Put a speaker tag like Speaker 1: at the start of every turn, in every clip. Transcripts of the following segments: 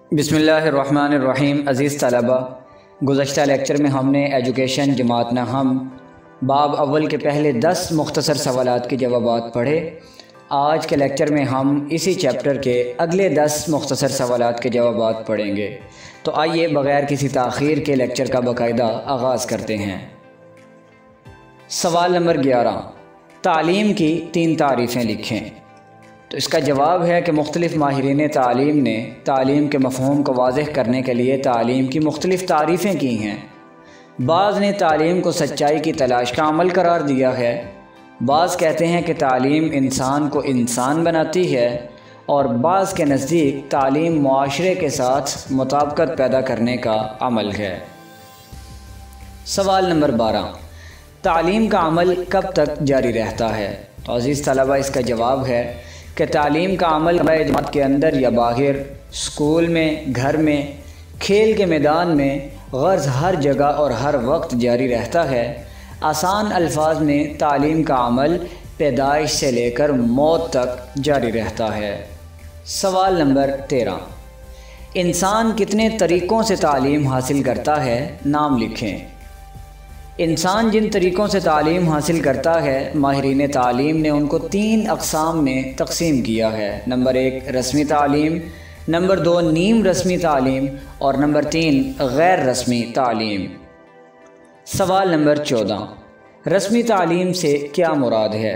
Speaker 1: बिस्मिल्लाहिर्रहमानिर्रहीम। अज़ीज़ तलबा, गुज़श्ता लेक्चर में हमने एजुकेशन जमात नहम बाब अव्वल के पहले 10 मुख्तसर सवालात के जवाबात पढ़े। आज के लेक्चर में हम इसी चैप्टर के अगले 10 मुख्तसर सवालात के जवाबात पढ़ेंगे। तो आइए बग़ैर किसी ताख़ीर के लेक्चर का बाकायदा आगाज़ करते हैं। सवाल नंबर 11, तालीम की 3 तारीफ़ें लिखें। तो इसका जवाब है कि मुख्तलिफ़ माहिरीन तालीम ने तालीम के मफ़हूम को वाज़ेह करने के लिए तालीम की मुख्तलिफ़ तारीफ़ें की हैं। बाज़ ने तालीम को सच्चाई की तलाश का अमल करार दिया है। बाज़ कहते हैं कि तालीम इंसान को इंसान बनाती है, और बाज़ के नज़दीक तालीम मुआशरे के साथ मुताबिकत पैदा करने का अमल है। सवाल नंबर 12, तालीम का अमल कब तक जारी रहता है। तो अज़ीज़ तलबा, इसका जवाब है कि तालीम का अमल जमात के अंदर या बाहर, स्कूल में, घर में, खेल के मैदान में, गर्ज़ हर जगह और हर वक्त जारी रहता है। आसान अल्फाज में तालीम का अमल पैदाइश से लेकर मौत तक जारी रहता है। सवाल नंबर 13, इंसान कितने तरीक़ों से तालीम हासिल करता है, नाम लिखें। इंसान जिन तरीक़ों से तालीम हासिल करता है, माहिरीन तालीम ने उनको 3 अक़साम में तक़सीम किया है। नंबर 1 रस्मी तालीम, नंबर 2 नीम रस्मी तालीम, और नंबर 3 गैर रस्मी तालीम। सवाल नंबर 14, रस्मी तालीम से क्या मुराद है।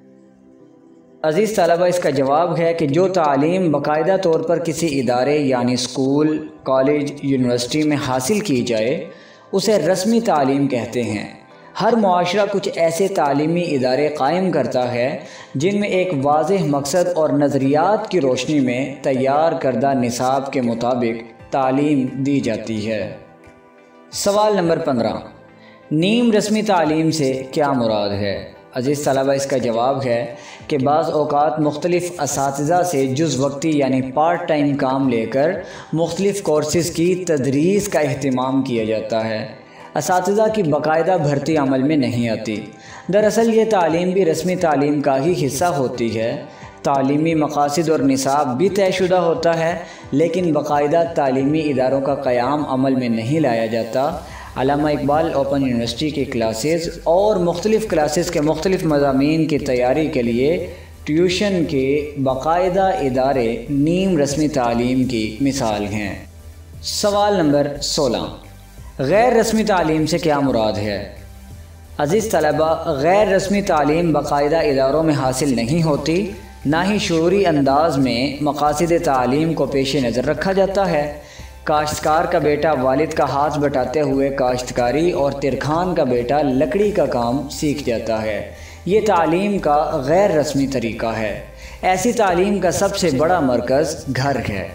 Speaker 1: अज़ीज़ तलबा, इसका जवाब है कि जो तालीम बाकायदा तौर पर किसी इदारे यानी स्कूल, कॉलेज, यूनिवर्सिटी में हासिल की जाए उसे रस्मी तालीम कहते हैं। हर मुआशरा कुछ ऐसे तालीमी इदारे कायम करता है जिनमें एक वाज़ेह मकसद और नज़रियात की रोशनी में तैयार करदा निसाब के मुताबिक तालीम दी जाती है। सवाल नंबर 15, नीम रस्मी तालीम से क्या मुराद है। अज़ीज़ तलबा, इसका जवाब है कि बाज़ औक़ात मुख्तलिफ़ असातिज़ा से जुज़ वक्ती यानी पार्ट टाइम काम लेकर मुख्तलिफ़ कोर्सेज़ की तदरीस का अहतमाम किया जाता है। असातिज़ा की बाकायदा भर्ती अमल में नहीं आती। दरअसल ये तालीम भी रस्मी तालीम का ही हिस्सा होती है। तालीमी मकासद और निसाब भी तयशुदा होता है, लेकिन बाकायदा तालीमी इदारों का क़याम अमल में नहीं लाया जाता। अल्लामा इकबाल ओपन यूनिवर्सिटी की क्लासेस और मुख्तलिफ़ क्लासेस के मुख्तलिफ़ मज़ामीन की तैयारी के लिए ट्यूशन के बाकायदा इदारे नीम रस्मी तालीम की मिसाल हैं। सवाल नंबर 16, गैर रस्मी तालीम से क्या मुराद है। अज़ीज़ तलबा, गैर रस्मी तालीम बाकायदा इदारों में हासिल नहीं होती, ना ही शऊरी अंदाज में मकासद तालीम को पेश नज़र रखा जाता है। काश्तकार का बेटा वालिद का हाथ बटाते हुए काश्तकारी और तिरखान का बेटा लकड़ी का काम सीख जाता है। ये तालीम का गैर रस्मी तरीक़ा है। ऐसी तालीम का सबसे बड़ा मरकज़ घर है।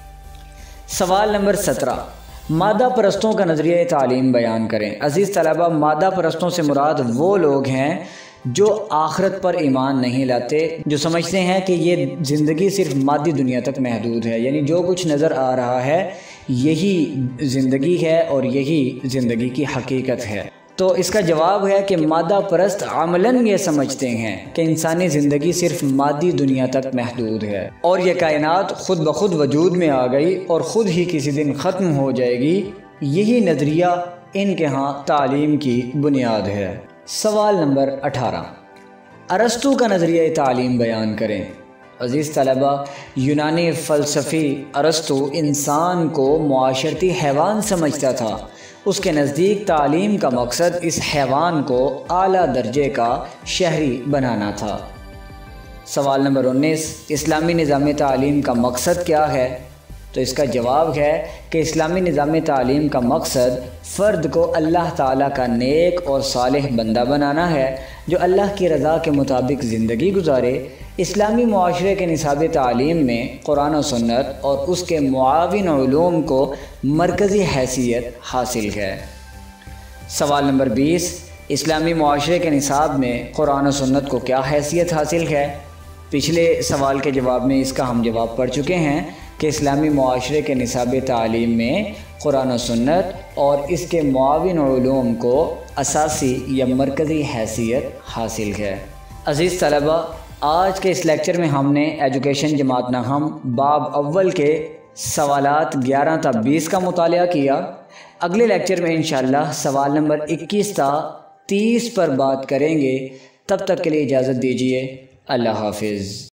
Speaker 1: सवाल नंबर 17, मादा परस्तों का नज़रिया तालीम बयान करें। अज़ीज़ तलबा, मादा परस्तों से मुराद वो लोग हैं जो आखिरत पर ईमान नहीं लाते, जो समझते हैं कि ये ज़िंदगी सिर्फ मादी दुनिया तक महदूद है, यानी जो कुछ नज़र आ रहा है यही ज़िंदगी है और यही ज़िंदगी की हकीकत है। तो इसका जवाब है कि मादा परस्त अमलन ये समझते हैं कि इंसानी ज़िंदगी सिर्फ मादी दुनिया तक महदूद है और ये कायनात खुद ब खुद वजूद में आ गई और ख़ुद ही किसी दिन ख़त्म हो जाएगी। यही नज़रिया इनके यहाँ तालीम की बुनियाद है। सवाल नंबर 18, अरस्तु का नज़रिया तालीम बयान करें। अज़ीज़ तलबा, यूनानी फ़लसफ़ी अरस्तु इंसान को मुआशरती हैवान समझता था। उसके नज़दीक तालीम का मकसद इस हैवान को आला दर्जे का शहरी बनाना था। सवाल नंबर 19, इस्लामी निज़ाम तालीम का मकसद क्या है। तो इसका जवाब है कि इस्लामी निज़ाम तालीम का मकसद फ़र्द को अल्लाह ताला का नेक और सालेह बंदा बनाना है, जो अल्लाह की रज़ा के मुताबिक ज़िंदगी गुजारे। इस्लामी मुआशरे के निसाब तालीम में कुरान और सुन्नत और उसके मुआविन उलूम को मरकज़ी हैसियत हासिल है। सवाल नंबर 20, इस्लामी मुआशरे के निसाब में कुरान और सुन्नत को क्या हैसियत हासिल है। पिछले सवाल के जवाब में इसका हम जवाब पढ़ चुके हैं कि इस्लामी मुआशरे के निसाब तालीम में कुरान और सुन्नत और इसके मुआविन उलूम को असासी या मरकज़ी हैसियत हासिल है। अज़ीज़ तलबा, आज के इस लेक्चर में हमने एजुकेशन जमात नहम बाब अव्वल के سوالات 11 تا 20 کا مطالعہ کیا۔ اگلے لیکچر میں انشاءاللہ سوال نمبر 21 تا 30 پر بات کریں گے۔ تب تک کے لیے اجازت دیجیے۔ اللہ حافظ۔